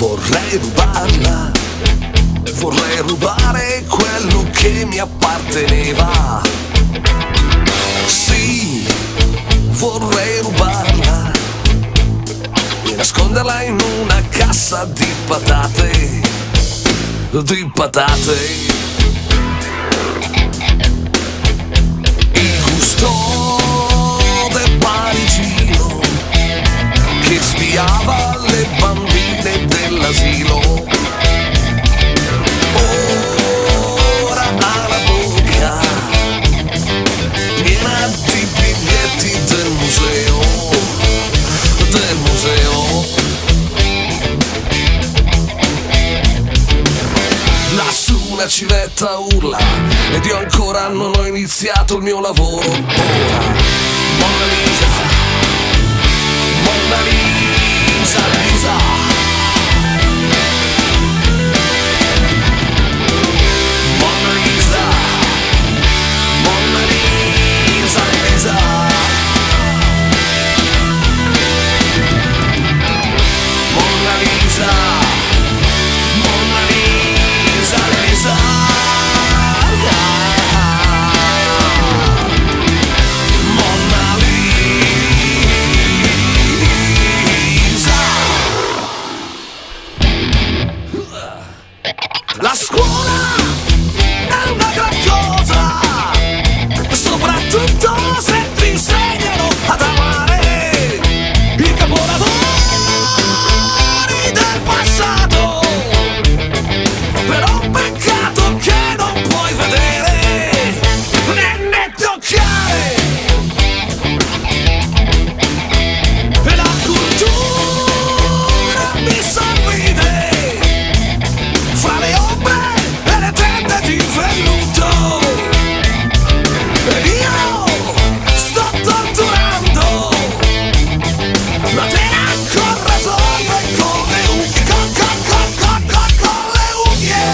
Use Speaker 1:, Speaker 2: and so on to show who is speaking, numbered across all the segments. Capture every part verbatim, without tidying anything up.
Speaker 1: Vorrei rubarla, vorrei rubare quello che mi apparteneva. Sì, vorrei rubarla e nasconderla in una cassa di patate, di patate. Il custode parigino che spiava le bambine dell'asilo ora ha la bocca piena di biglietti del museo, del museo. Lassù una civetta urla ed io ancora non ho iniziato il mio lavoro. Ora Monnalisa, Monnalisa, Lisa. Monnalisa, Monnalisa, Lisa. Monnalisa, Monnalisa, Lisa. La scuola è una gran cosa, soprattutto se ti insegnano ad amare i capolavori del passato. Però peccato che non puoi vedere né, né toccare. E la cultura mi sorride fra le ombre e le tende di velluto. Ed io sto torturando la tela con rasoio e con le unghie, con, con, con, con, con, con le unghie.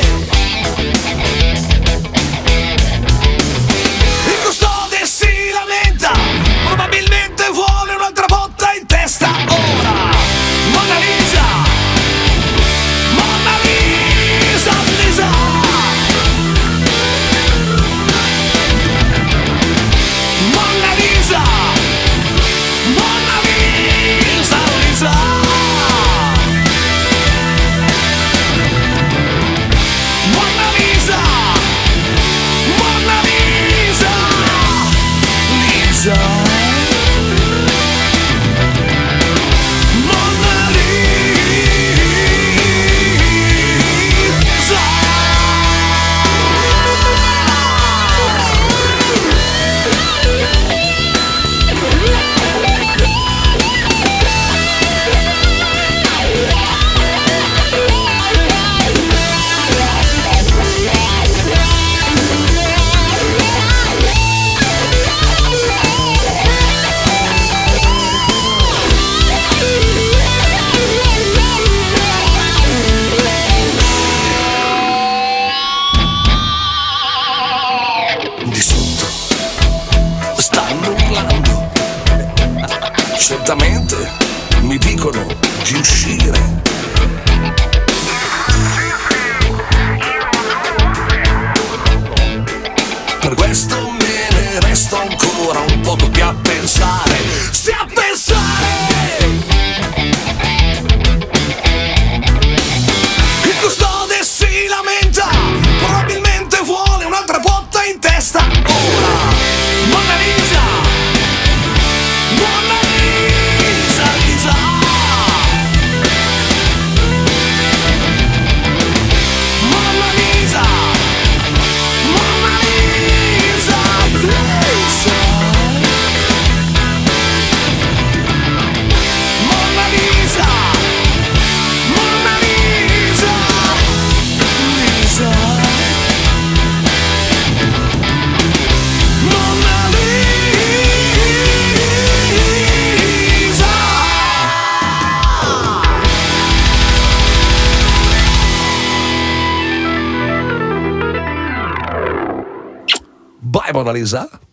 Speaker 1: Il custode si lamenta, probabilmente vuole un'altra botta in testa. Ora Monnalisa, Monnalisa, Lisa. Monnalisa, Monnalisa, Lisa. Monnalisa, Monnalisa, Lisa. Di sotto stanno urlando, certamente mi dicono di uscire. Per questo me ne resto ancora un poco più a pensare, sì a pensare. Il custode si lamenta, probabilmente vuole un'altra botta in testa. Ora Monnalisa, Monnalisa, Lisa. Monnalisa, Monnalisa, Lisa. Monnalisa, Monnalisa, Lisa. Bye Monnalisa.